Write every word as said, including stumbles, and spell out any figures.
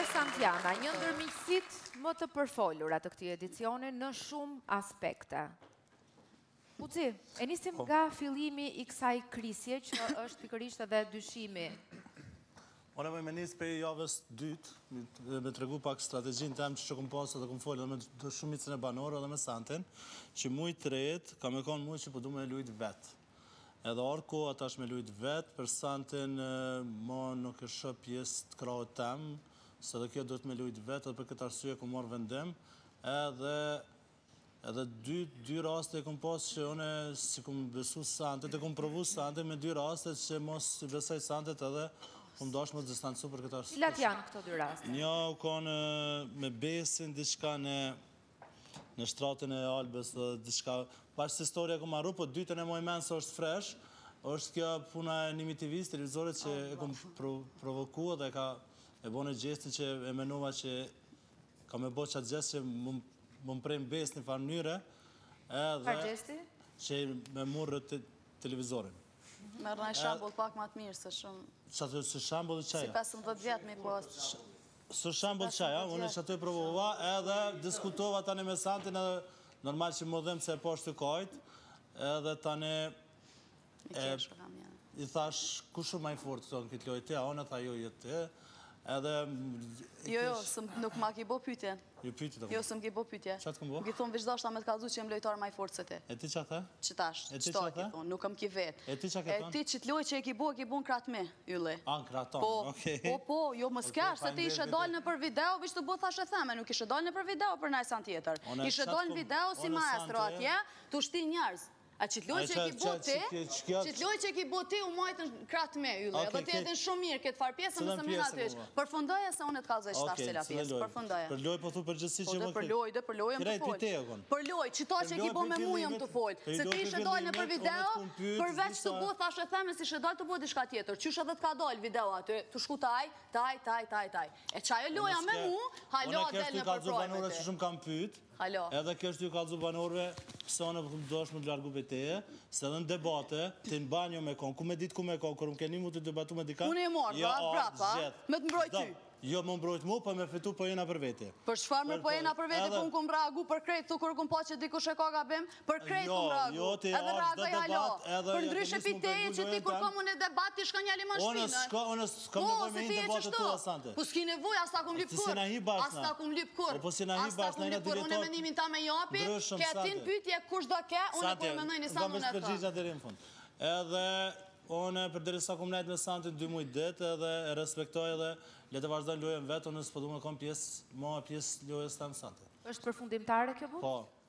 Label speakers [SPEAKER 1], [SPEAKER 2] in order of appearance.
[SPEAKER 1] dhe Santiana, një ndër miqësitë më të përfolura të këtij edicioni në shumë aspekte. Uci, e nisim nga fillimi i kësaj krisje, që është pikërisht edhe dyshimi.
[SPEAKER 2] Unë më me nisë për javës dytë, me të regu pak strategjin tem që që kom pasë dhe kom folë dhe me shumicën e banorë dhe me Santin, që mujtë të rejtë, ka me konë mujtë që po du me lujtë vetë. Edhe orko ata është me lujtë vetë, për Santin ma nuk e shë pjesë të kraut tem, se dhe kjo do të me lujtë vetë, edhe për këtë arsye ku marrë vendim, edhe edhe dy, dy raste e kom pasë që une si kom besu Santit, e kom provu Santit me dy raste që mos besoj Santit edhe kom dash më të distancu për këtë arsye.
[SPEAKER 1] Cilat janë këto dy raste?
[SPEAKER 2] Një u konë me besin, diçka në në shtratën e Albës dhe diçka, bashkë se historia ku marru, po dytën e moj menë se është fresh, është kjo puna e një mitivis, televizorit që e kom provokua dhe ka e bo në gjestin që e menova që ka me bo qatë gjest që më më prejmë bes një farë mënyre, edhe që me murë televizorin.
[SPEAKER 3] Me rënaj shambull pak ma të mirë, se shumë...
[SPEAKER 2] Qatë së shambull dhe qaja?
[SPEAKER 3] Si pesëmbëdhjetë vjetë me postë.
[SPEAKER 2] Së shambull qaja, unë që atë e provova, edhe diskutova tani me Santin, edhe normal që më dhemë se e poshtë të kajtë, edhe tani... I thash, ku shumë ma i fortë të në këtë lojtë te, a unë e tha jo jetë te, edhe...
[SPEAKER 3] Jo, jo, nuk ma ki bo pytje.
[SPEAKER 2] Jo pytje të
[SPEAKER 3] Jo, së më ki bo pytje.
[SPEAKER 2] Qatë këmë bo?
[SPEAKER 3] Më ki thonë vishdash ta me të kalzu që jem lojtarë ma i fortë se ti.
[SPEAKER 2] E ti që a the?
[SPEAKER 3] Që tash, që ta ki thonë, nuk këm ki vetë.
[SPEAKER 2] E ti që a ke thonë?
[SPEAKER 3] E ti që të lojë që e ki bo, e ki bo në kratë me, Ylli.
[SPEAKER 2] A, në kraton, okej.
[SPEAKER 3] Po, po, jo më s'kash, se ti ishe dalë në për video, vishë të bo thash e theme, nuk ishe dalë në për video për najsan tjetër. Ishe dalë në video si maestro atje, të shti njerëz. A që të lojë që e ki bo ti, që të lojë që e ki bo ti, u majtë në kratë me, Ylli, edhe ti edhe shumë mirë këtë farë pjesë, më së mirë aty ishë. Përfundoja se unë e të kalzoj shtash cila pjesë, përfundoja.
[SPEAKER 2] Për lojë po thu për gjithësi që më
[SPEAKER 3] për lojë, dhe për lojë më të folë. Për lojë, që ta që e ki bo me mu jëm të folë. Se ti ishe dalë në për video, përveç të bo, thash e theme, si ishe dalë të bo diçka tjetër. Qysh edhe të ka dalë video aty, të shku taj, taj, taj, taj, taj. E qajo loja me mu, halo del në përprojme ti.
[SPEAKER 2] Edhe kështë ju kalzu banorve, pëse onë do është më të largu për teje, se edhe në debate, të në banjo me konë, ku me ditë ku me konë, kërëm keni mu të debatu me dika...
[SPEAKER 3] Unë e morë, brapa, me të mbroj ty.
[SPEAKER 2] Jo, më mbrojt mu, për me fitu për jena për vete.
[SPEAKER 3] Për shfar me për jena për vete, për unë këmë ragu për krejtë, thu kërë këmë po që dikush e ka gabim, për krejtë këmë ragu, edhe ragu e halo. Për ndryshe piteje që ti kur komu në debat, ti shka njali më shpinë.
[SPEAKER 2] Unë s'kam nevoj me një debatë të tua, Sante.
[SPEAKER 3] Po s'ki nevoj, as ta kum lyp kur. As ta kum lyp kur. As ta kum lyp kur. Unë e menimin ta me japi, ketin pytje kush do ke, unë e kur me nëjnë i sa më në Unë për deri sa kom nejtë me Santin dy mujtë ditë edhe e respektoj edhe le të vazhdojnë lojën vetë, unë s'po du me kom pjesë, ma pjesë lojës të më Santin.
[SPEAKER 1] Është përfundimtare kjo bu?
[SPEAKER 2] Po.